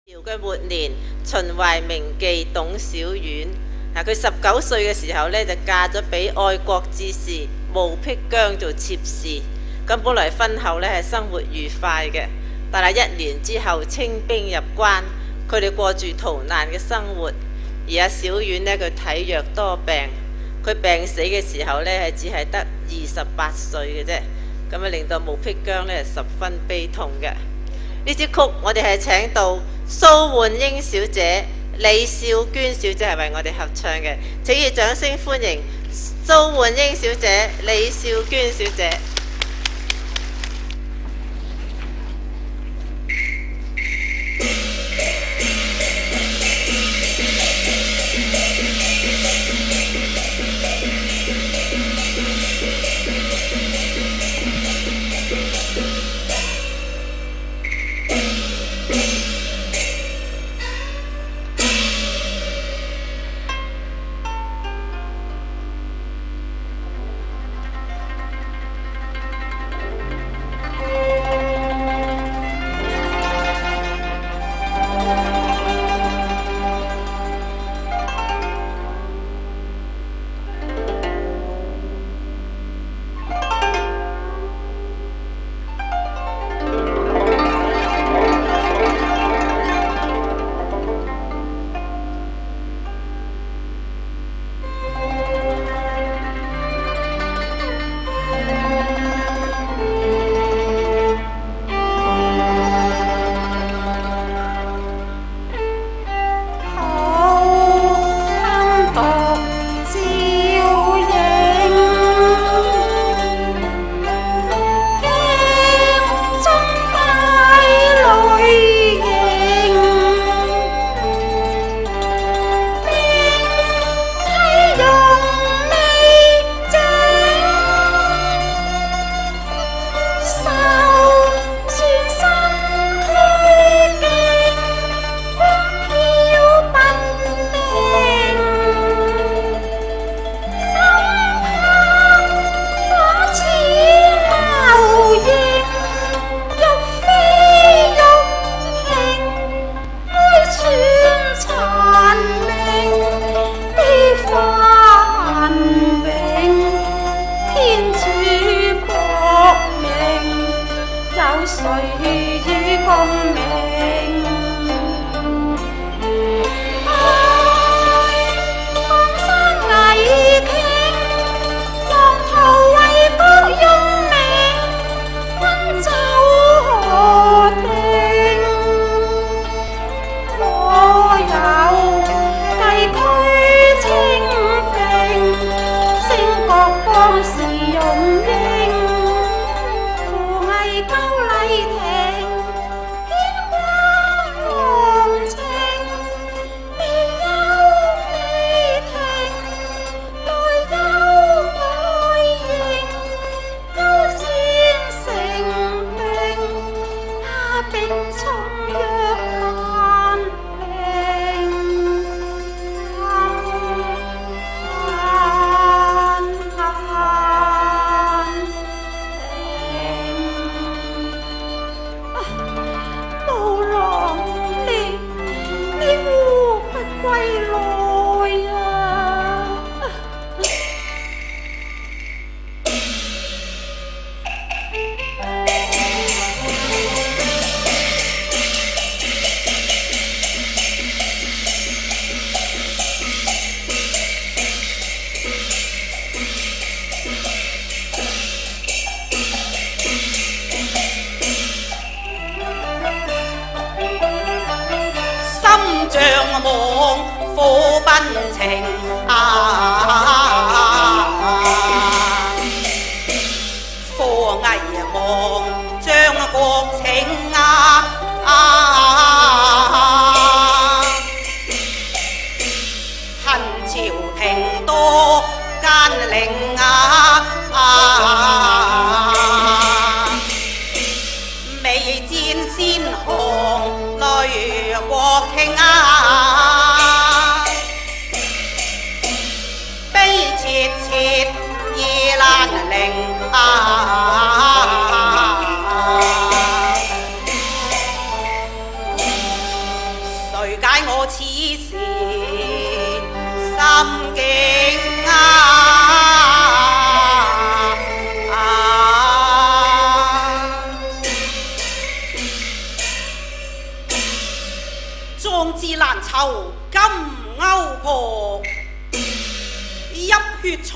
朝嘅末年，秦懷明妓董小宛。佢19歲嘅時候呢，就嫁咗俾愛國志士毛辟疆做妾侍。咁本來婚後呢係生活愉快嘅，但係1年之後清兵入關，佢哋過住逃難嘅生活。而阿小宛呢，佢體弱多病，佢病死嘅時候呢，係只係得28歲嘅啫。咁啊令到毛辟疆呢十分悲痛嘅。呢支曲我哋係請到蘇煥英小姐、李少娟小姐係為我哋合唱嘅，請以掌聲歡迎蘇煥英小姐、李少娟小姐。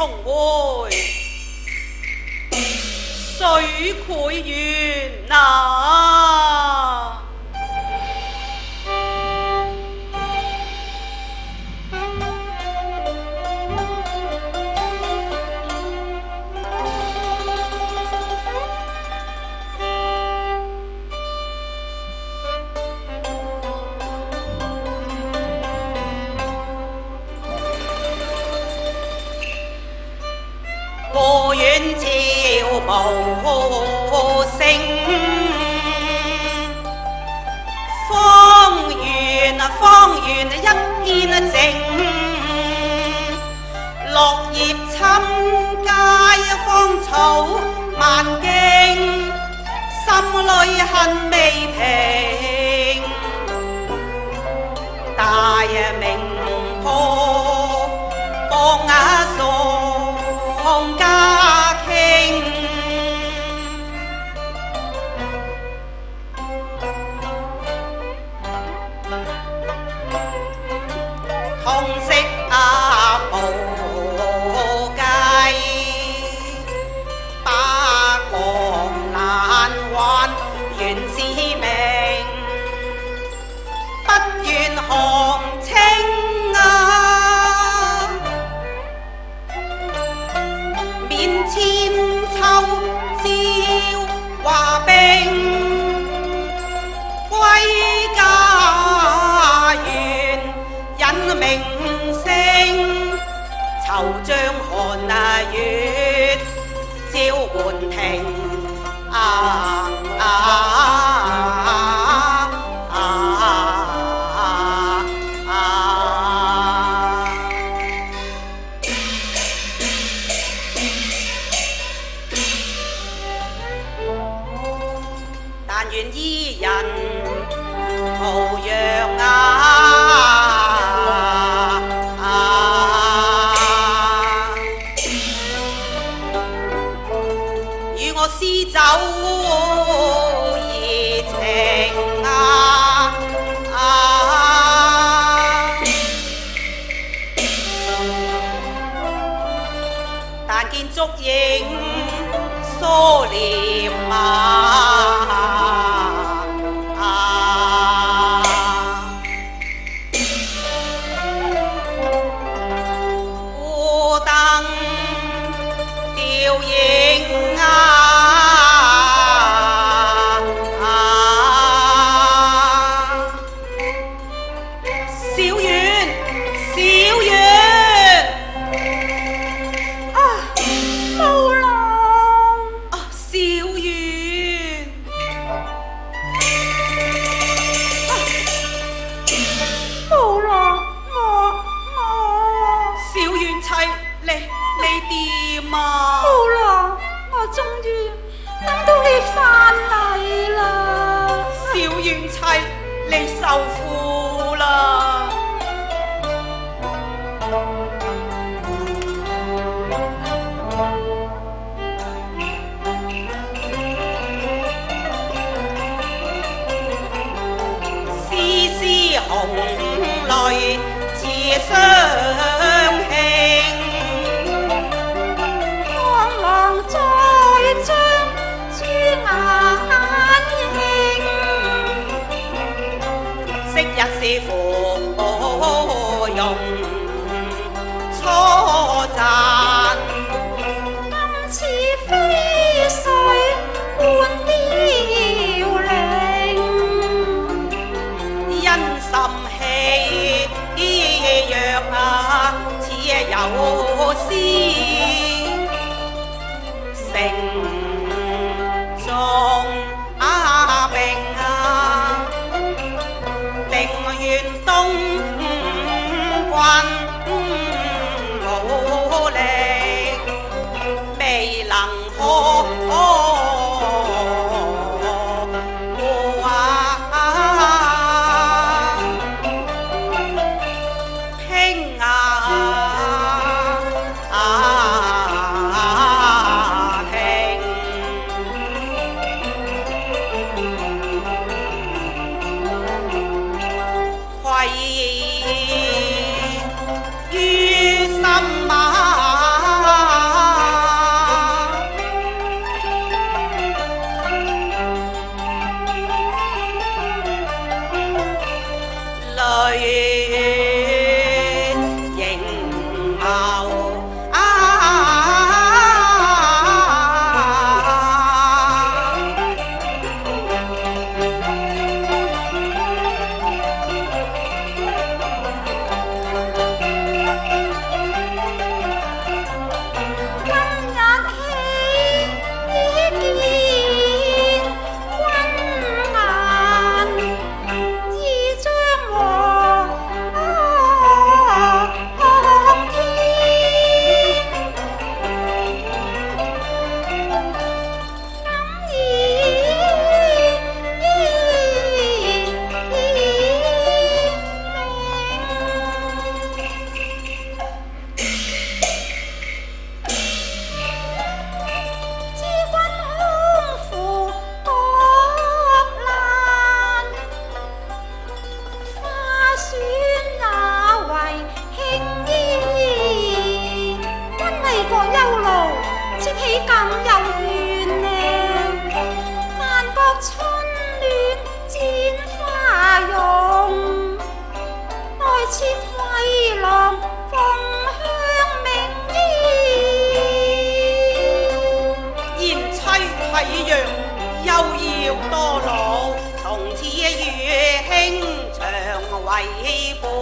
重回水繪園啊！我願朝無聲，方圓一片靜，落葉侵街芳草萬徑，心裏恨未平，大名破幫喪家傾，痛惜無計，把狂難還原是命，不願降清啊！免千秋朝華冰，歸家園引名聲，惆悵寒月照門庭但願伊人無恙與我詩酒怡情但見足影疏簾孤燈吊影小園小園無郎小園無郎小園妻你掂啊？ 無郎，我終於等到你返嚟啦！ 小園妻你受苦啦！絲絲紅淚似雙慶， 螳螂在將珠眼映， 昔日是芙蓉初綻， 今次飛水換凋零， 因心氣若似有要多勞，從此與兄長為伴，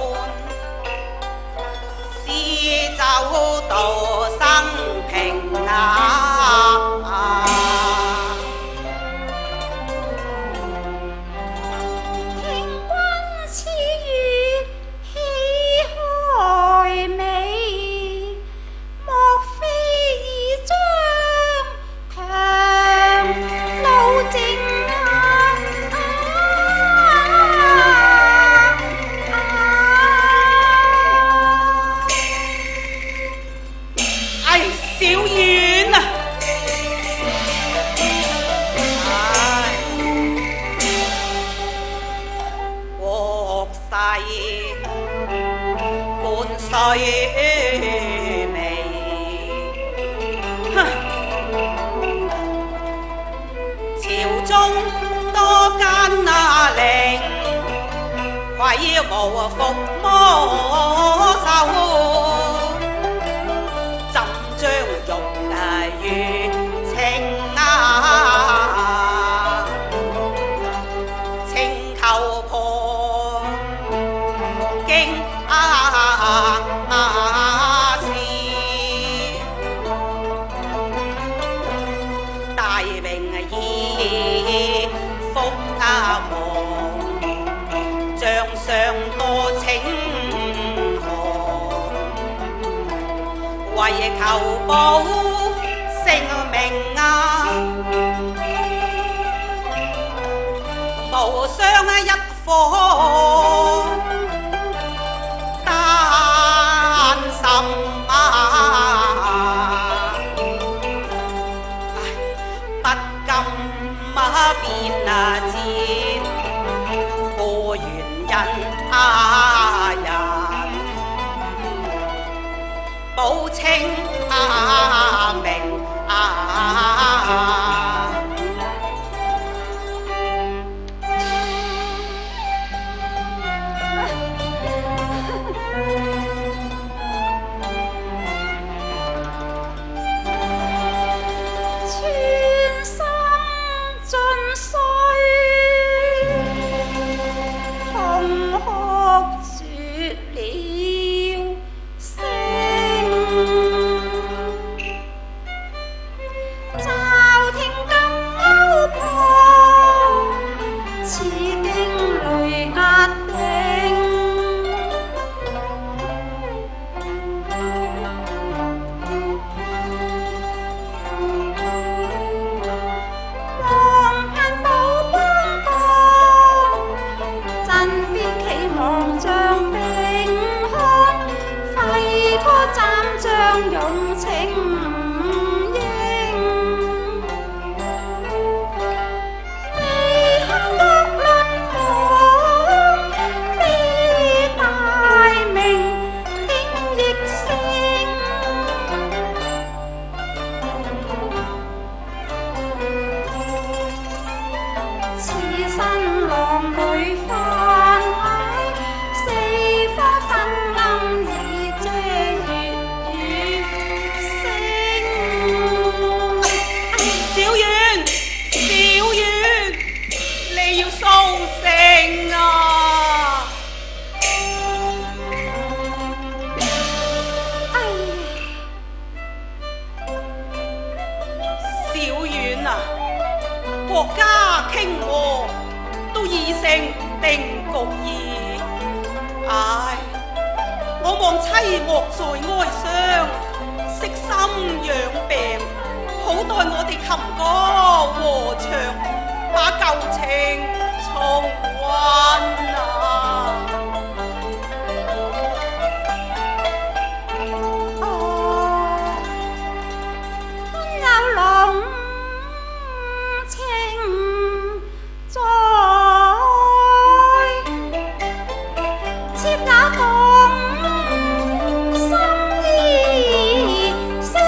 是走到生平啊！朝中多奸佞，鬼無伏魔獸，怎將玉如情啊？請求破經大名義福望，將相多請降，為求保性命啊！無雙一顆丹心啊！變賤過原人人，保清名用情應，你肯獨論講，你大名定亦勝，此身浪裏翻海，四方昏暗已遮月。你要蘇醒啊！小遠啊，國家傾和都已成定局矣。唉，我望妻莫在哀傷，悉心養病，好待我哋琴歌和唱。把舊情重溫啊！有濃情在，妾那夢心意聲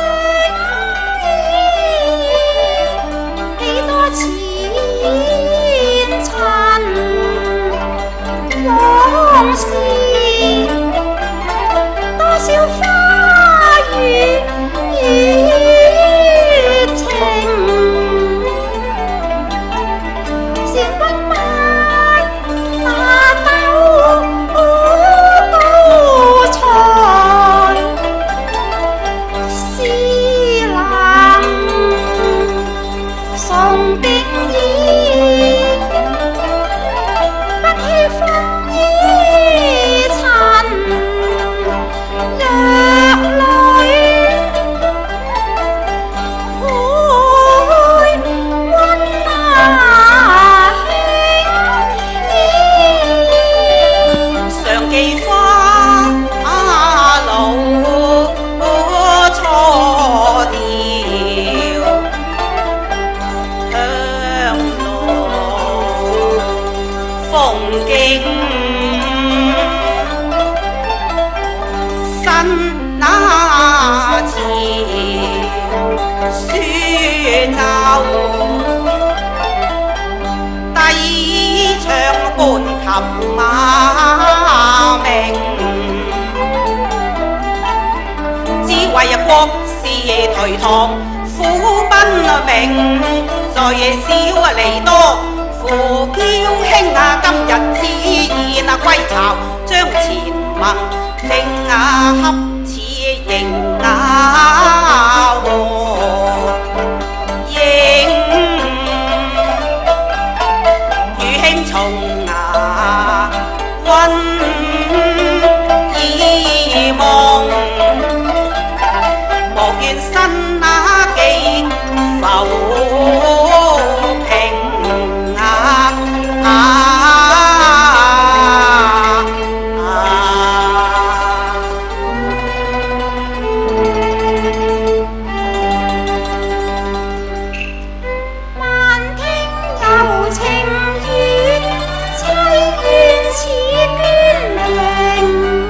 意，幾多次往事多少花雨雨情， 送丁衣，不欺風衣塵若女，開溫那輕衣， 常記花路錯調，香爐風景新那詞書奏，低唱半琴馬鳴，只為國事頹唐苦奔命，在夜宵嚟多扶嬌兄今日此宴歸巢，將前盟正恰似迎和應，與兄從牙溫以夢，莫怨新那記浮萍萬聽柔情語，凄怨似絹零，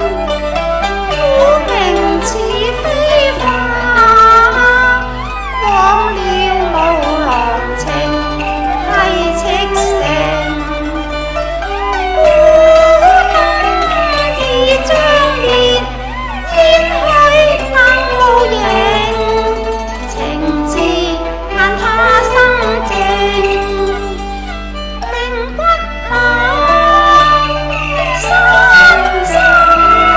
苦名似飛花，枉了無郎情係赤誠，孤燈已將滅，煙虛燈無形，情字盼他生靜，令骨冷心生。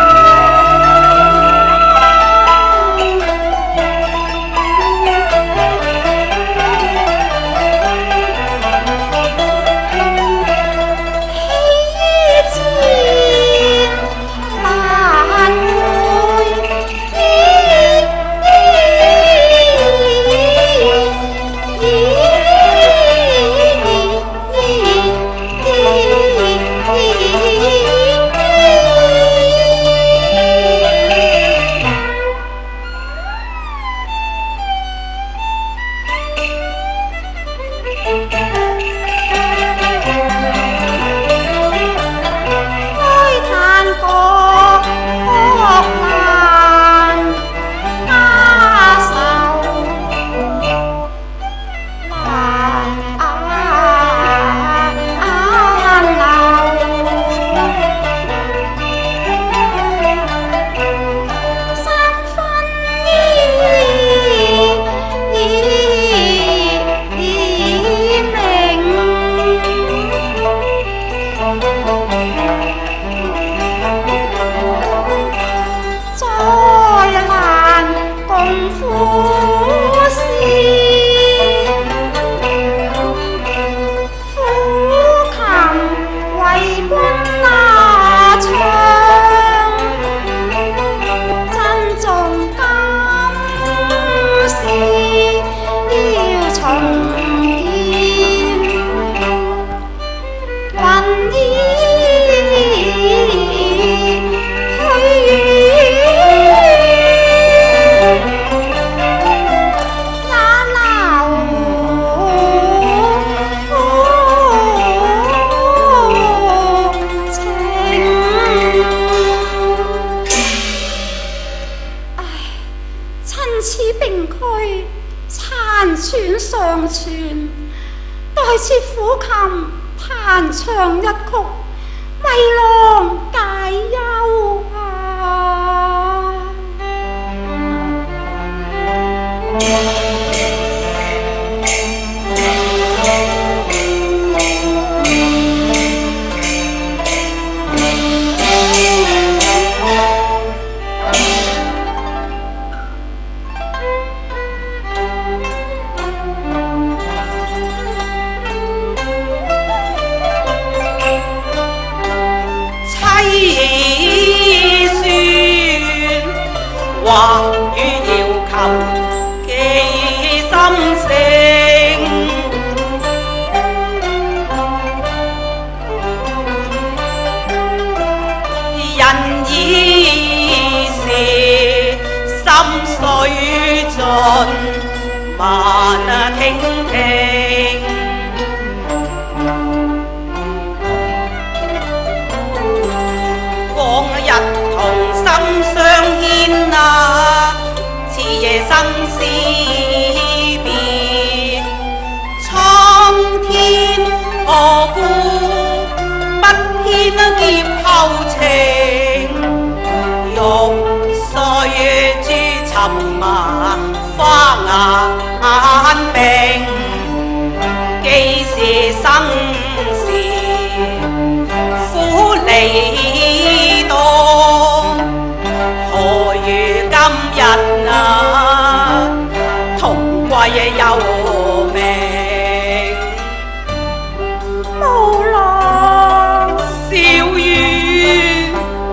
上傳，待設苦琴彈唱一曲，為郎解憂啊！ 慢聽聽。往日同心相牽啊，此夜生死別。蒼天何故不牽劫後情？玉碎珠沉啊，花眼並，既是生時苦離多，何如今日啊，同歸有命。 無郎小雨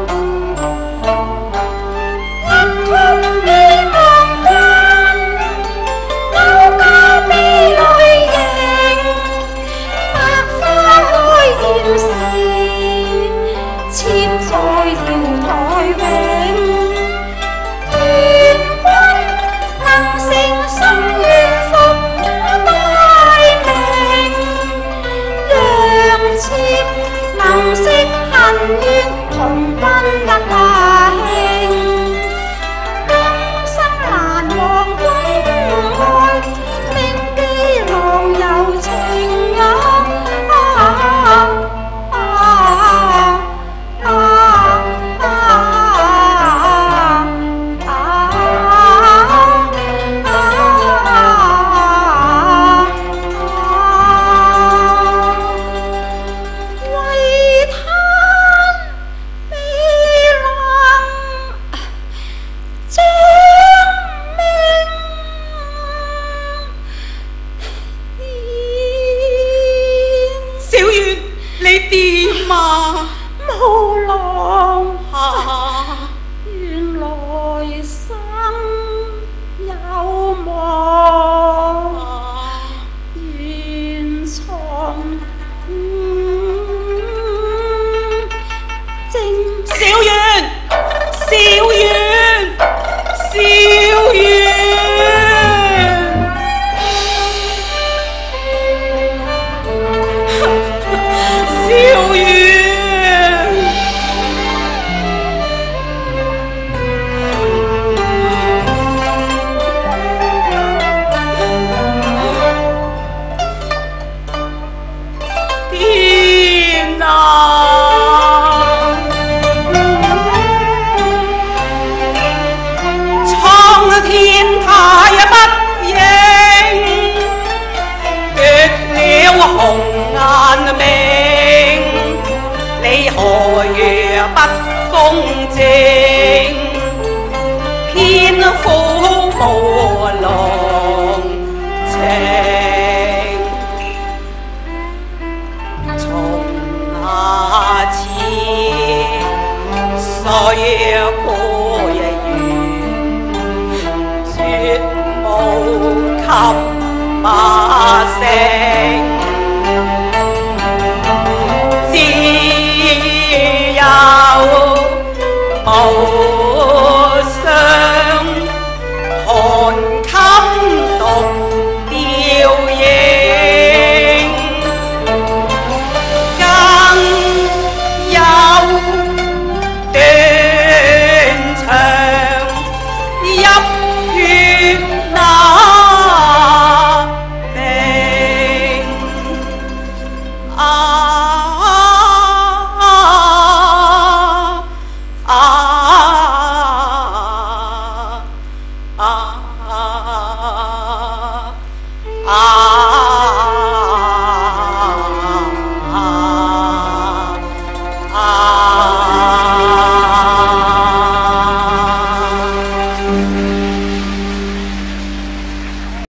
一通悲望關，勾交悲淚凝。百花開艷時，妾在瑤台永。願君能成心願福大名，讓妾能釋恨怨，同奔一慶。今生難忘公愛，銘記郎柔情啊！為他美郎證明。 小月，你點啊？ 無郎啊！ 原來生有望，願從正。 小月，小月，小月。小月，天啊！蒼天太不應，奪了紅顏命。你何如不公正？偏苦無郎情。從那次雖苦緣，絕無及馬聲。